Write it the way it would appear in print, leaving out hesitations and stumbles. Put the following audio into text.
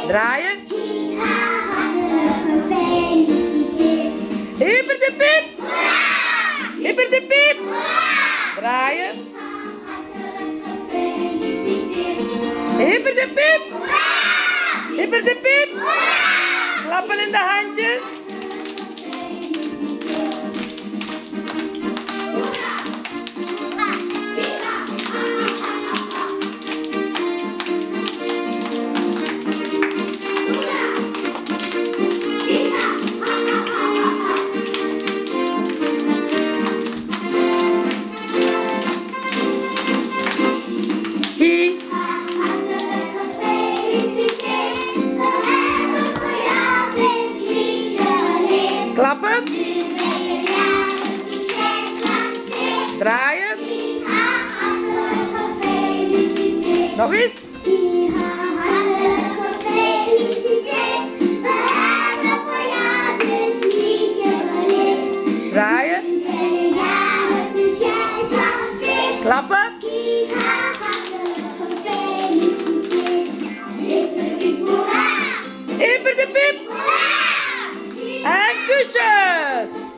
Draaien. Hartelijk gefeliciteerd. Hyper de piep. Hyper de piep. Draaien. Hartelijk gefeliciteerd. Hyper de piep. Hyper de piep. Klappen in de handjes. Hartelijk gefeliciteerd. We hebben voor jou dit liedje geleerd. Klappen. Nu ben je jarig, die zegt gefeliciteerd. Draaien. Hartelijk gefeliciteerd. Nog eens. Hartelijk gefeliciteerd. We hebben voor jou dit liedje geleerd. Draaien. Nu ben je jarig, dus jij gefeliciteerd. Klappen. Hartelijk gefeliciteerd. Hippie hoera! Hyper de piep. Hoera! En kusjes.